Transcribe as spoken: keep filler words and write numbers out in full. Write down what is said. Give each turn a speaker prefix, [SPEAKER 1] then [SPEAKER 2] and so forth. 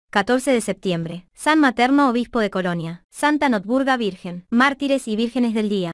[SPEAKER 1] catorce de septiembre. San Materno, obispo de Colonia. Santa Notburga Virgen. Mártires y vírgenes del día.